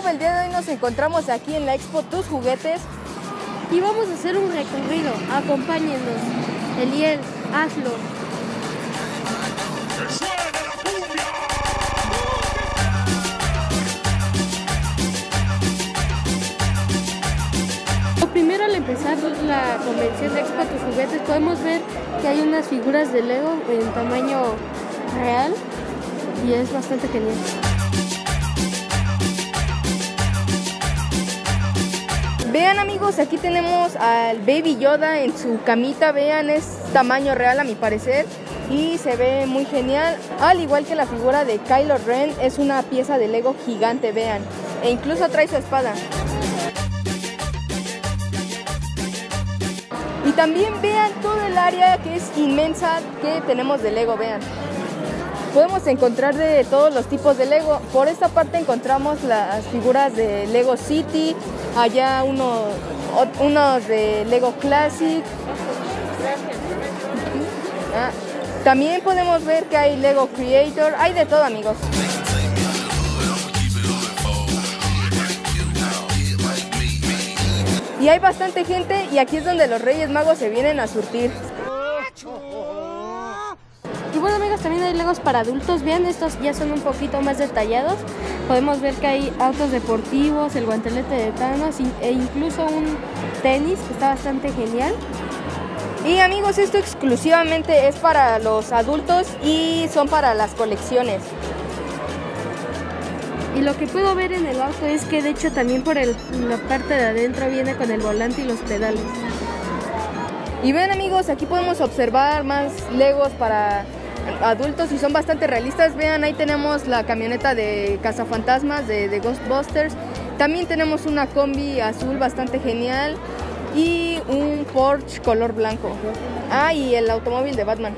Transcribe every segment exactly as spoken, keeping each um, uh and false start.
el día de hoy nos encontramos aquí en la Expo Tus Juguetes y vamos a hacer un recorrido. Acompáñenos. Eliel, hazlo. Primero, al empezar la convención de Expo Tus Juguetes, podemos ver que hay unas figuras de Lego en tamaño real y es bastante genial. Vean, amigos, aquí tenemos al Baby Yoda en su camita. Vean, es tamaño real a mi parecer y se ve muy genial. Al igual que la figura de Kylo Ren, es una pieza de Lego gigante, vean, e incluso trae su espada. Y también vean todo el área que es inmensa que tenemos de Lego, vean. Podemos encontrar de todos los tipos de Lego. Por esta parte encontramos las figuras de Lego City, allá unos, unos de Lego Classic. Ah, también podemos ver que hay Lego Creator, hay de todo, amigos. Y hay bastante gente y aquí es donde los Reyes Magos se vienen a surtir. Y bueno, amigos, también hay Legos para adultos. Vean, estos ya son un poquito más detallados. Podemos ver que hay autos deportivos, el guantelete de Thanos e incluso un tenis que está bastante genial. Y amigos, esto exclusivamente es para los adultos y son para las colecciones. Y lo que puedo ver en el auto es que de hecho también por el, la parte de adentro viene con el volante y los pedales. Y ven, amigos, aquí podemos observar más Legos para adultos y son bastante realistas. Vean, ahí tenemos la camioneta de cazafantasmas de, de Ghostbusters. También tenemos una combi azul bastante genial y un Porsche color blanco. Ah, y el automóvil de Batman.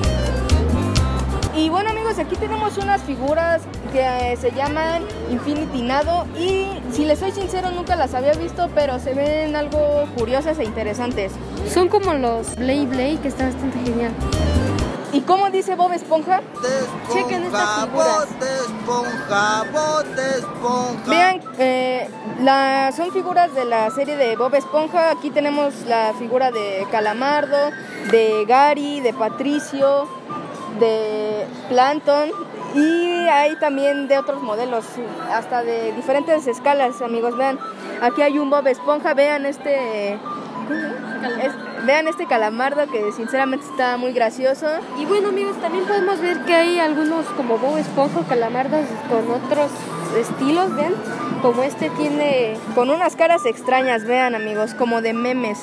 Y bueno, amigos, aquí tenemos unas figuras que eh, se llaman Infinity Nado y si les soy sincero nunca las había visto, pero se ven algo curiosas e interesantes. Son como los Blay Blay, que está bastante genial. ¿Y cómo dice Bob Esponja? Esponja, chequen estas figuras. Bote esponja, bote esponja. Vean, eh, la, son figuras de la serie de Bob Esponja. Aquí tenemos la figura de Calamardo, de Gary, de Patricio, de Plankton y hay también de otros modelos, hasta de diferentes escalas, amigos. Vean, aquí hay un Bob Esponja, vean este es, vean este Calamardo que sinceramente está muy gracioso. Y bueno, amigos, también podemos ver que hay algunos como Bob Esponja, Calamardos con otros estilos, vean, como este tiene con unas caras extrañas, vean, amigos, como de memes.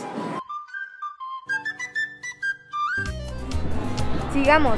Sigamos.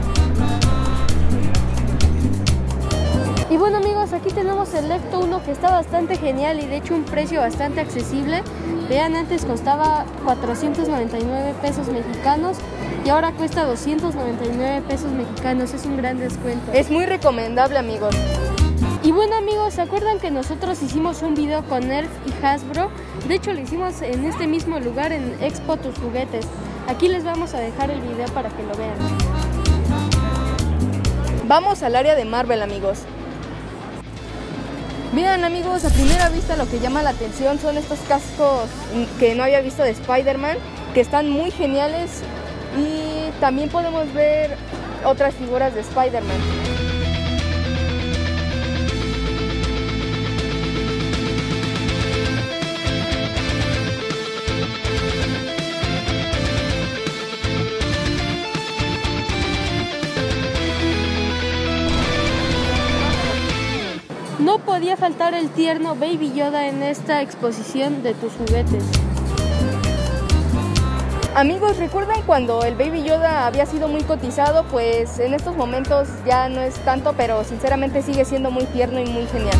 Y bueno, amigos, aquí tenemos el Ecto uno que está bastante genial y de hecho un precio bastante accesible. Vean, antes costaba cuatrocientos noventa y nueve pesos mexicanos y ahora cuesta doscientos noventa y nueve pesos mexicanos. Es un gran descuento. Es muy recomendable, amigos. Y bueno, amigos, ¿se acuerdan que nosotros hicimos un video con Nerf y Hasbro? De hecho, lo hicimos en este mismo lugar, en Expo Tus Juguetes. Aquí les vamos a dejar el video para que lo vean. Vamos al área de Marvel, amigos. Vean, amigos, a primera vista lo que llama la atención son estos cascos que no había visto de Spider-Man, que están muy geniales, y también podemos ver otras figuras de Spider-Man. No podía faltar el tierno Baby Yoda en esta exposición de Tus Juguetes. Amigos, ¿recuerdan cuando el Baby Yoda había sido muy cotizado? Pues en estos momentos ya no es tanto, pero sinceramente sigue siendo muy tierno y muy genial.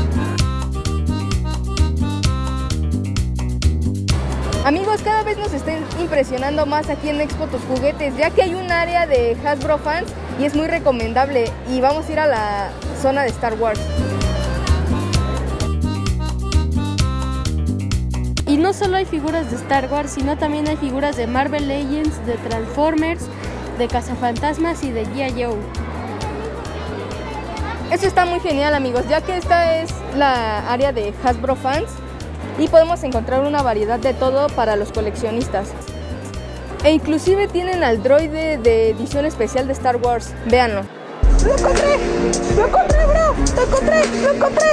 Amigos, cada vez nos están impresionando más aquí en Expo Tus Juguetes, ya que hay un área de Hasbro fans y es muy recomendable, y vamos a ir a la zona de Star Wars. Y no solo hay figuras de Star Wars, sino también hay figuras de Marvel Legends, de Transformers, de Cazafantasmas y de G I Joe. Eso está muy genial, amigos, ya que esta es la área de Hasbro Fans y podemos encontrar una variedad de todo para los coleccionistas. E inclusive tienen al droide de edición especial de Star Wars, véanlo. ¡Lo encontré! ¡Lo encontré, bro! ¡Lo encontré! ¡Lo encontré!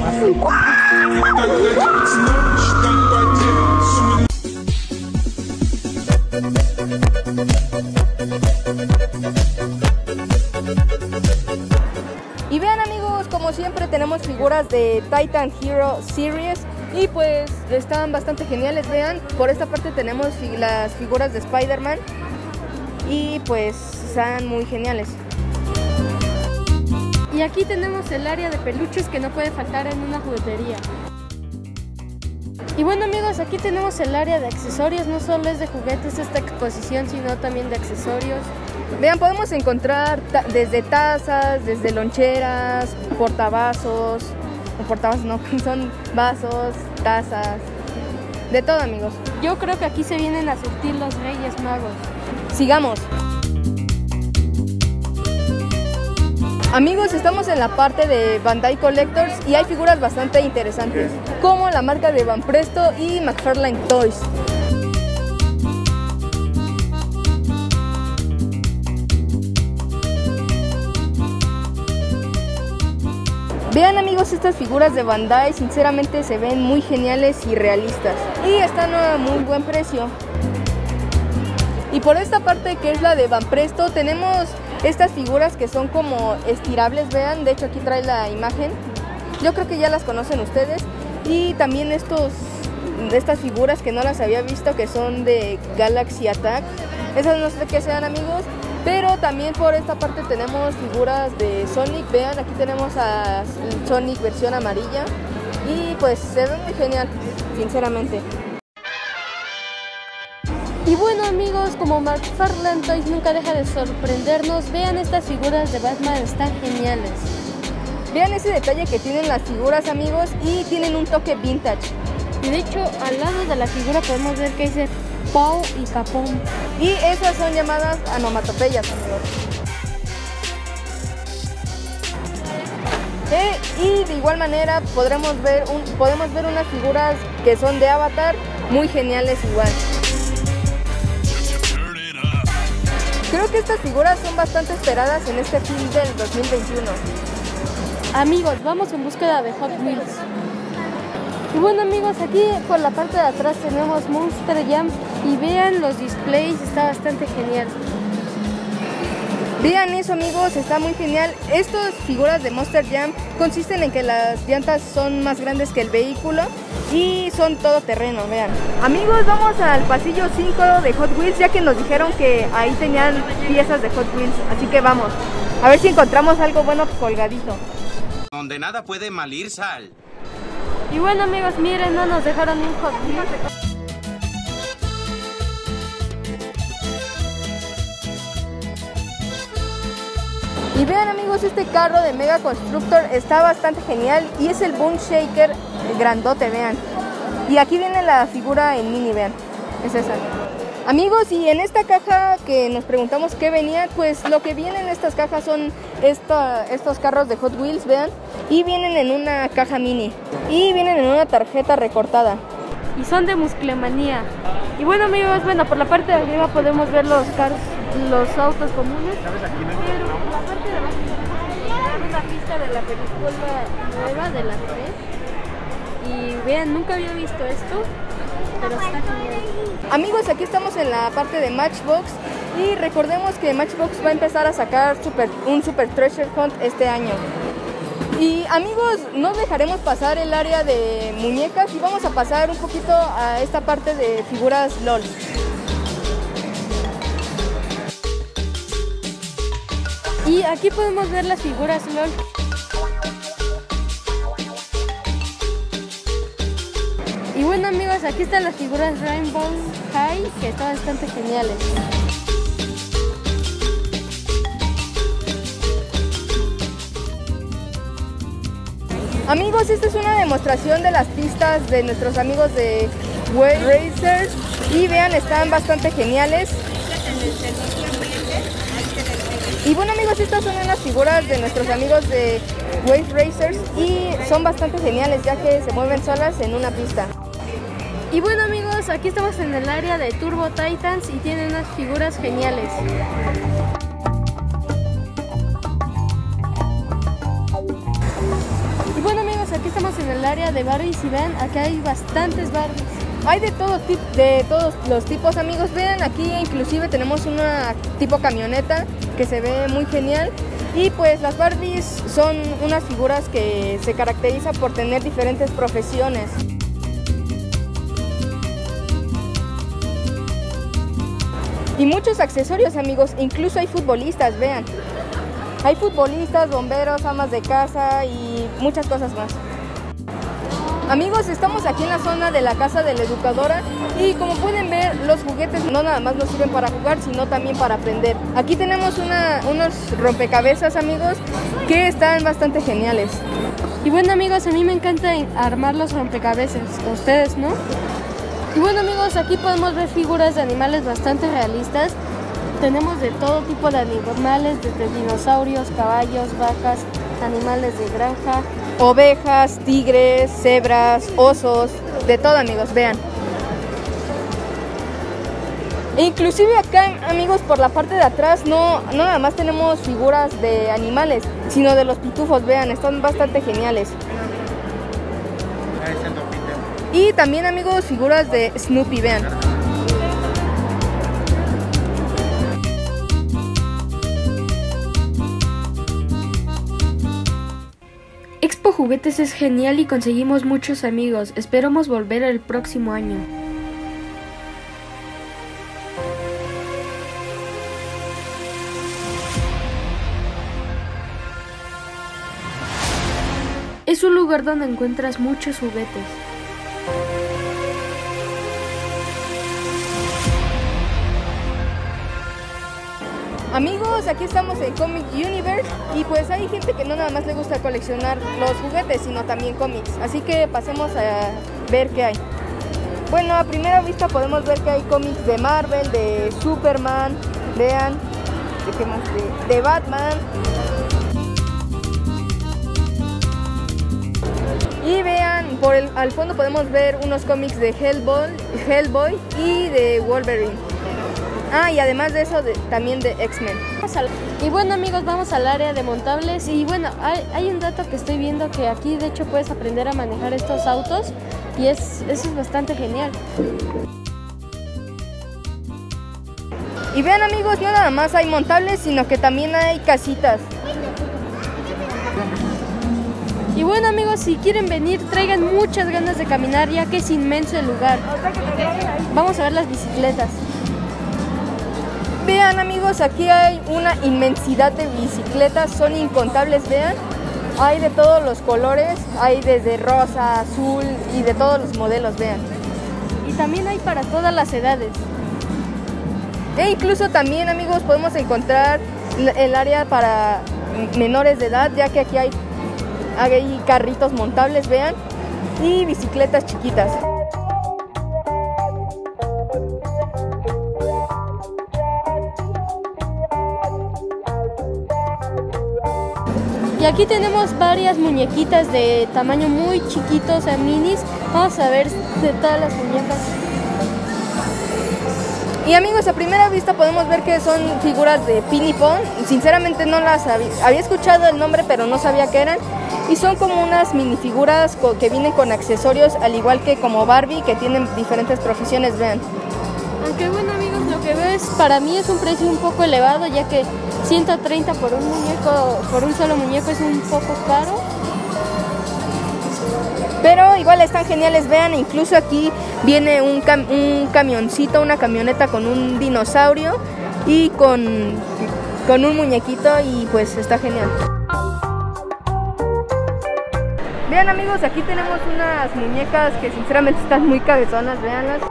Y vean, amigos, como siempre tenemos figuras de Titan Hero Series y pues están bastante geniales. Vean, por esta parte tenemos las figuras de Spider-Man y pues están muy geniales. Y aquí tenemos el área de peluches que no puede faltar en una juguetería. Y bueno, amigos, aquí tenemos el área de accesorios. No solo es de juguetes esta exposición, sino también de accesorios. Vean, podemos encontrar ta desde tazas, desde loncheras, portavasos, o portavasos no, son vasos, tazas, de todo, amigos. Yo creo que aquí se vienen a surtir los Reyes Magos. Sigamos. Amigos, estamos en la parte de Bandai Collectors y hay figuras bastante interesantes, como la marca de Van Presto y McFarlane Toys. Vean, amigos, estas figuras de Bandai sinceramente se ven muy geniales y realistas y están a muy buen precio. Y por esta parte, que es la de Van Presto, tenemos estas figuras que son como estirables, vean, de hecho aquí trae la imagen. Yo creo que ya las conocen ustedes. Y también estos, estas figuras que no las había visto, que son de Galaxy Attack. Esas no sé qué sean, amigos. Pero también por esta parte tenemos figuras de Sonic. Vean, aquí tenemos a Sonic versión amarilla. Y pues se ve muy genial, sinceramente. Y bueno, amigos, como McFarlane Toys nunca deja de sorprendernos, vean estas figuras de Batman, están geniales. Vean ese detalle que tienen las figuras, amigos, y tienen un toque vintage. Y de hecho, al lado de la figura podemos ver que dice Pau y Capón. Y esas son llamadas onomatopeyas, amigos. Eh, y de igual manera podremos ver, un, podemos ver unas figuras que son de Avatar, muy geniales igual. Creo que estas figuras son bastante esperadas en este fin del dos mil veintiuno. Amigos, vamos en búsqueda de Hot Wheels. Y bueno, amigos, aquí por la parte de atrás tenemos Monster Jam y vean los displays, está bastante genial. Vean eso, amigos, está muy genial. Estas figuras de Monster Jam consisten en que las llantas son más grandes que el vehículo y son todoterreno, vean. Amigos, vamos al pasillo cinco de Hot Wheels, ya que nos dijeron que ahí tenían piezas de Hot Wheels, así que vamos a ver si encontramos algo bueno colgadito. Donde nada puede mal ir, sal. Y bueno, amigos, miren, no nos dejaron un Hot Wheels. Y vean, amigos, este carro de Mega Constructor está bastante genial y es el Boom Shaker grandote, vean. Y aquí viene la figura en mini, vean, es esa. Amigos, y en esta caja que nos preguntamos qué venía, pues lo que viene en estas cajas son esta, estos carros de Hot Wheels, vean. Y vienen en una caja mini y vienen en una tarjeta recortada. Y son de Musclemanía. Y bueno, amigos, bueno, por la parte de arriba podemos ver los cars, los autos comunes. Pero por la parte de abajo tenemos una pista de la película nueva de la tres. Y vean, nunca había visto esto, pero está genial. Amigos, aquí estamos en la parte de Matchbox y recordemos que Matchbox va a empezar a sacar super, un Super Treasure Hunt este año. Y amigos, no dejaremos pasar el área de muñecas y vamos a pasar un poquito a esta parte de figuras LOL. Y aquí podemos ver las figuras LOL. Y bueno, amigos, aquí están las figuras Rainbow High, que están bastante geniales. Amigos, esta es una demostración de las pistas de nuestros amigos de Wave Racers y vean, están bastante geniales. Y bueno amigos, estas son unas figuras de nuestros amigos de Wave Racers y son bastante geniales ya que se mueven solas en una pista. Y bueno amigos, aquí estamos en el área de Turbo Titans y tienen unas figuras geniales. Y bueno amigos, aquí estamos en el área de Barbies y vean, acá hay bastantes Barbies. Hay de todos, de todos los tipos amigos, vean aquí inclusive tenemos una tipo camioneta que se ve muy genial. Y pues las Barbies son unas figuras que se caracterizan por tener diferentes profesiones. Y muchos accesorios amigos, incluso hay futbolistas, vean. Hay futbolistas, bomberos, amas de casa y muchas cosas más. Amigos, estamos aquí en la zona de la casa de la educadora y como pueden ver, los juguetes no nada más nos sirven para jugar, sino también para aprender. Aquí tenemos una, unos rompecabezas, amigos, que están bastante geniales. Y bueno, amigos, a mí me encanta armar los rompecabezas, ¿a ustedes no? Y bueno, amigos, aquí podemos ver figuras de animales bastante realistas. Tenemos de todo tipo de animales, desde dinosaurios, caballos, vacas, animales de granja, ovejas, tigres, cebras, osos, de todo amigos, vean. E inclusive acá amigos por la parte de atrás no, no nada más tenemos figuras de animales, sino de los pitufos, vean, están bastante geniales. Y también amigos figuras de Snoopy, vean. Expo Juguetes es genial y conseguimos muchos amigos. Esperamos volver el próximo año. Es un lugar donde encuentras muchos juguetes. Amigos, aquí estamos en Comic Universe y pues hay gente que no nada más le gusta coleccionar los juguetes, sino también cómics. Así que pasemos a ver qué hay. Bueno, a primera vista podemos ver que hay cómics de Marvel, de Superman, vean, ¿de qué más? De, de Batman. Y vean, por el, al fondo podemos ver unos cómics de Hellboy, Hellboy y de Wolverine. Ah, y además de eso, de, también de X-Men. Y bueno amigos, vamos al área de montables y bueno, hay, hay un dato que estoy viendo que aquí de hecho puedes aprender a manejar estos autos y es, eso es bastante genial. Y vean amigos, no nada más hay montables, sino que también hay casitas. Y bueno amigos, si quieren venir, traigan muchas ganas de caminar ya que es inmenso el lugar. Vamos a ver las bicicletas. Vean amigos, aquí hay una inmensidad de bicicletas, son incontables, vean. Hay de todos los colores, hay desde rosa, azul y de todos los modelos, vean. Y también hay para todas las edades. E incluso también amigos podemos encontrar el área para menores de edad, ya que aquí hay, hay carritos montables, vean, y bicicletas chiquitas. Y aquí tenemos varias muñequitas de tamaño muy chiquito, o sea, minis. Vamos a ver de todas las muñecas. Y amigos, a primera vista podemos ver que son figuras de Pin y Pon. Sinceramente no las había, había escuchado el nombre, pero no sabía qué eran. Y son como unas minifiguras que vienen con accesorios, al igual que como Barbie, que tienen diferentes profesiones, vean. Aunque bueno amigos, lo que veo es, para mí es un precio un poco elevado, ya que ciento treinta por un muñeco, por un solo muñeco es un poco caro. Pero igual están geniales, vean, incluso aquí viene un, cam un camioncito, una camioneta con un dinosaurio y con, con un muñequito y pues está genial. Vean amigos, aquí tenemos unas muñecas que sinceramente están muy cabezonas, veanlas.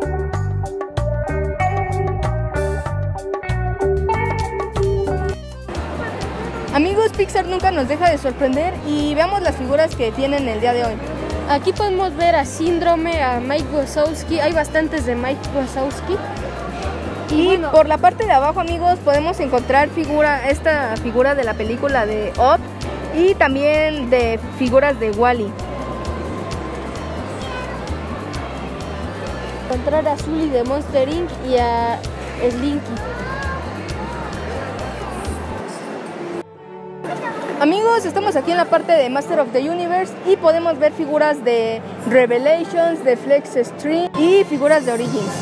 Amigos, Pixar nunca nos deja de sorprender y veamos las figuras que tienen el día de hoy. Aquí podemos ver a Síndrome, a Mike Wazowski, hay bastantes de Mike Wazowski. Y bueno, por la parte de abajo, amigos, podemos encontrar figura, esta figura de la película de Up y también de figuras de Wall-E. encontrar a Sully de Monster incorporated y a Slinky. Amigos, estamos aquí en la parte de Master of the Universe y podemos ver figuras de Revelations, de Flex Stream y figuras de Origins.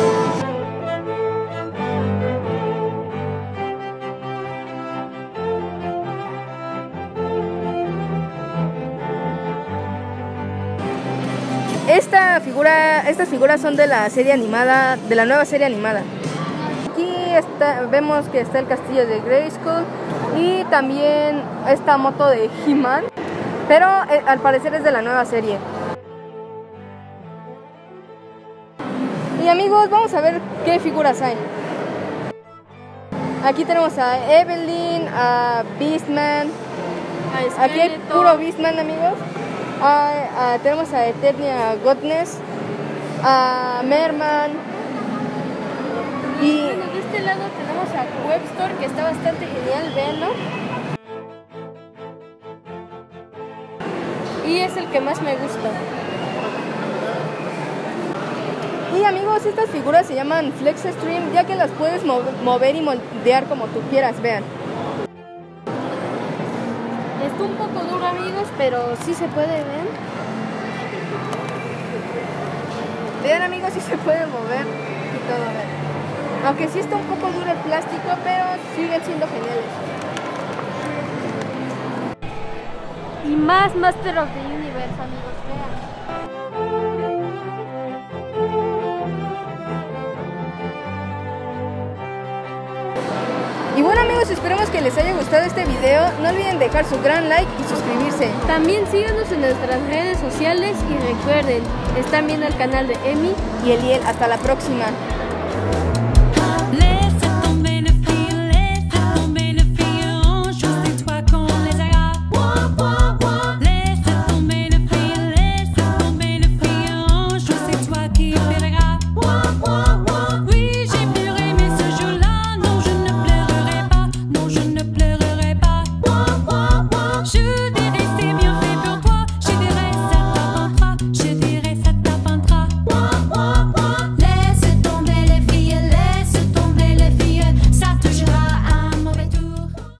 Esta figura, estas figuras son de la serie animada, de la nueva serie animada. Aquí está, vemos que está el castillo de Grayskull y también esta moto de He-Man, pero eh, al parecer es de la nueva serie. Y amigos, vamos a ver qué figuras hay. Aquí tenemos a Evelyn, a Beastman. A Aquí hay puro Beastman, amigos. Ah, ah, tenemos a Eternia Godness, a Merman y Bueno, de este lado tenemos a Webstore, que está bastante genial, véanlo. Y es el que más me gusta. Y amigos, estas figuras se llaman Flex Stream, ya que las puedes mo mover y moldear como tú quieras, vean. Está un poco duro, amigos, pero sí se puede ver. Vean, amigos, si se puede mover y todo, vean. Aunque sí está un poco duro el plástico, pero siguen siendo geniales. Y más Master of the Universe, amigos, vean. Y bueno, amigos, esperemos que les haya gustado este video. No olviden dejar su gran like y suscribirse. También síganos en nuestras redes sociales y recuerden, están viendo el canal de Emi Y Eliel, hasta la próxima. Wah, wah.